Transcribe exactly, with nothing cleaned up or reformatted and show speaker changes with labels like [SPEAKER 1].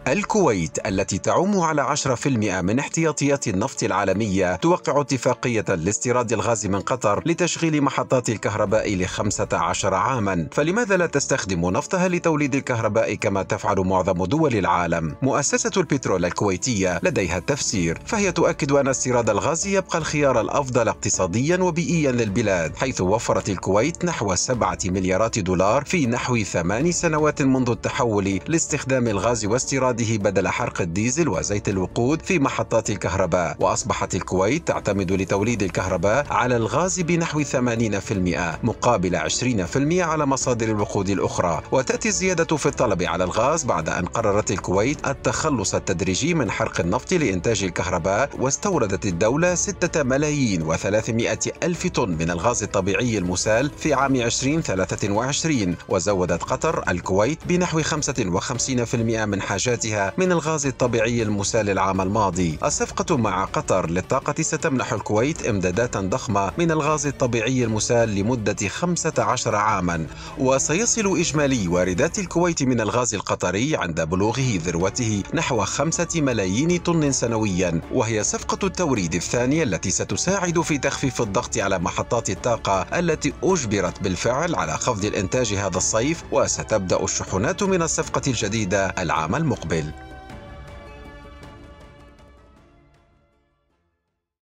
[SPEAKER 1] الكويت التي تعوم على عشرة بالمئة من احتياطيات النفط العالمية توقع اتفاقية لاستيراد الغاز من قطر لتشغيل محطات الكهرباء لخمسة عشر عاما، فلماذا لا تستخدم نفطها لتوليد الكهرباء كما تفعل معظم دول العالم؟ مؤسسة البترول الكويتية لديها التفسير، فهي تؤكد أن استيراد الغاز يبقى الخيار الأفضل اقتصاديا وبيئيا للبلاد، حيث وفرت الكويت نحو سبعة مليارات دولار في نحو ثمان سنوات منذ التحول لاستخدام الغاز واستيراده بدل حرق الديزل وزيت الوقود في محطات الكهرباء، وأصبحت الكويت تعتمد لتوليد الكهرباء على الغاز بنحو ثمانين بالمئة مقابل عشرين بالمئة على مصادر الوقود الأخرى. وتأتي الزيادة في الطلب على الغاز بعد أن قررت الكويت التخلص التدريجي من حرق النفط لإنتاج الكهرباء، واستوردت الدولة ستة ملايين وثلاثمئة ألف طن من الغاز الطبيعي المسال في عام ألفين وثلاثة وعشرين، وزودت قطر الكويت بنحو خمسة وخمسين بالمئة من حاجاتها من الغاز الطبيعي المسال العام الماضي. الصفقة مع قطر للطاقة ستمنح الكويت إمدادات ضخمة من الغاز الطبيعي المسال لمدة خمسة عشر عاما، وسيصل إجمالي واردات الكويت من الغاز القطري عند بلوغه ذروته نحو خمسة ملايين طن سنويا، وهي صفقة التوريد الثانية التي ستساعد في تخفيف الضغط على محطات الطاقة التي أجبرت بالفعل على خفض الإنتاج هذا الصيف، وستبدأ الشحنات من الصفقة الجديدة العام المقبل.